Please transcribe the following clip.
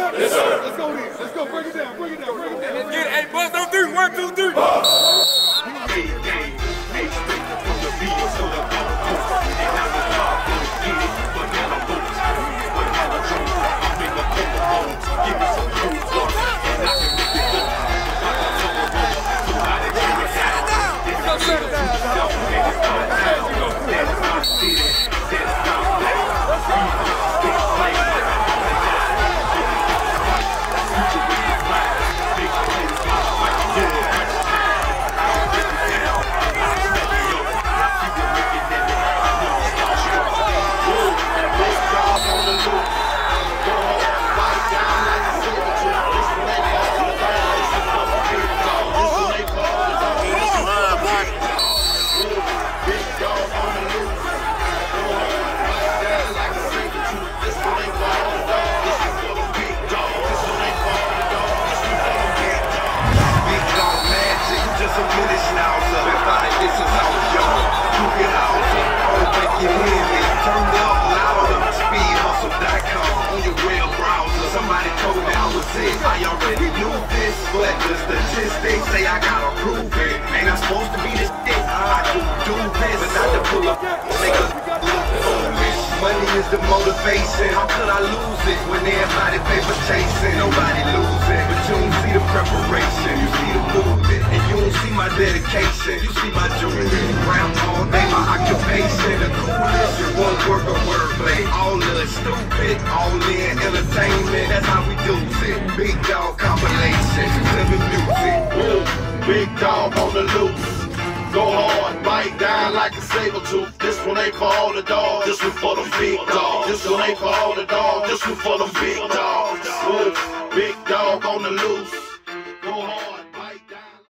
Yes, sir. Let's go then. Let's go. Break it down. Break it down. Break it down. Let's get it. Hey, bust on three. 1, 2, 3. I already knew this, but the statistics say I gotta prove it. Ain't I supposed to be this shit? I do this, but not to pull up, make us look foolish. Money is the motivation. How could I lose it when everybody paper chasing? Nobody losing, but you don't see the preparation. You see the movement, and you don't see my dedication. You see my jewelry, round all day, my occupation. The coolest, you won't work a wordplay. All the stupid, all in entertainment. That's how we do it. Big dog compilation, living music. Woo. Big dog on the loose. Go hard, bite down like a saber tooth. This one ain't for all the dogs. This one for them big dogs. This one ain't for all the dogs. This one for them big dogs. Woo. Big dog on the loose.